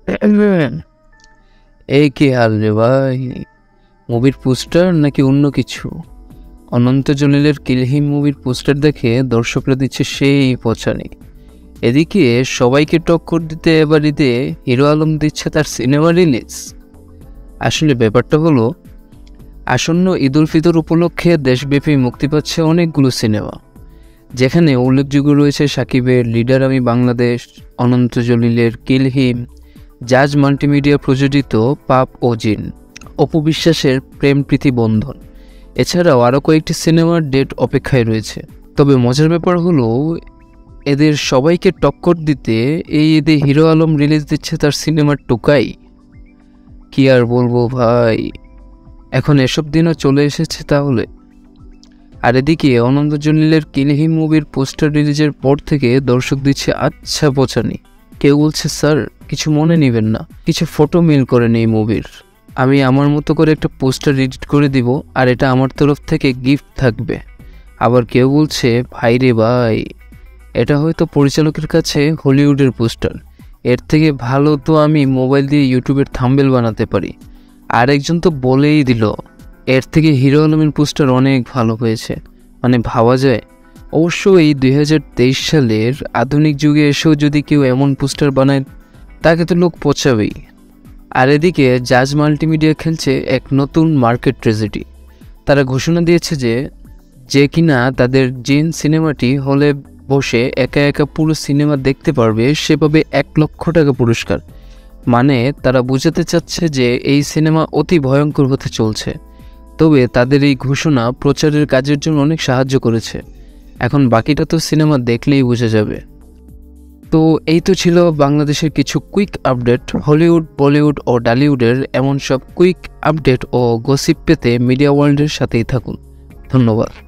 এই কি হাল রে ভাই, মুভির পোস্টার নাকি অন্য কিছু? অনন্ত জলিলের কিলহিম মুভির পোস্টার দেখে দর্শকরা দিচ্ছে সেই পচানি। এদিকে সবাইকে টক্কর দিতে এবার ঈদে হিরো আলম দিচ্ছে তার সিনেমা রিলিজ। আসলে ব্যাপারটা হলো, আসন্ন ঈদ উল ফিতর উপলক্ষে দেশব্যাপী মুক্তি পাচ্ছে অনেকগুলো সিনেমা, যেখানে উল্লেখযোগ্য রয়েছে শাকিবের লিডার আমি বাংলাদেশ, অনন্ত জলিলের কিলহিম, জাজ মাল্টিমিডিয়া প্রযোজিত পাপ ও জিন, অপু বিশ্বাসের প্রেম প্রীতি বন্ধন, এছাড়াও আরও কয়েকটি সিনেমার ডেট অপেক্ষায় রয়েছে। তবে মজার ব্যাপার হলো, এদের সবাইকে টক্কর দিতে এই ঈদে হিরো আলম রিলিজ দিচ্ছে তার সিনেমার টোকাই। কি আর বলবো ভাই, এখন এসব দিনও চলে এসেছে তাহলে। আর এদিকে অনন্ত জলিলের কিলহিম মুভির পোস্টার রিলিজের পর থেকে দর্শক দিচ্ছে আচ্ছা পচানি। কেউ বলছে স্যার কিছু মনে নেবেন না, কিছু ফটো মেল করেন এই মুভির, আমি আমার মতো করে একটা পোস্টার এডিট করে দিব আর এটা আমার তরফ থেকে গিফট থাকবে। আবার কেউ বলছে ভাই রে ভাই, এটা হয়তো পরিচালকের কাছে হলিউডের পোস্টার, এর থেকে ভালো তো আমি মোবাইল দিয়ে ইউটিউবের থাম্বনেল বানাতে পারি। আর একজন তো বলেই দিল এর থেকে হিরো আলমের পোস্টার অনেক ভালো হয়েছে, মানে ভাবা যায়। অবশ্য এই 2023 সালের আধুনিক যুগে এসেও যদি কেউ এমন পোস্টার বানায় তাকে তো লোক পচাবেই। আর এদিকে জাজ মাল্টিমিডিয়া খেলছে এক নতুন মার্কেট ট্র্যাজেডি। তারা ঘোষণা দিয়েছে যে কিনা তাদের জিন সিনেমাটি হলে বসে একা একা পুরো সিনেমা দেখতে পারবে, সে পাবে 1 লক্ষ টাকা পুরস্কার। মানে তারা বোঝাতে চাচ্ছে যে এই সিনেমা অতি ভয়ঙ্কর হতে চলছে। তবে তাদের এই ঘোষণা প্রচারের কাজের জন্য অনেক সাহায্য করেছে। এখন বাকিটা তো সিনেমা দেখলেই বোঝা যাবে। তো এই তো ছিল বাংলাদেশের কিছু কুইক আপডেট। হলিউড, বলিউড ও ডালিউডের এমন সব কুইক আপডেট ও গসিপ পেতে মিডিয়া ওয়ার্ল্ডের সাথেই থাকুন। ধন্যবাদ।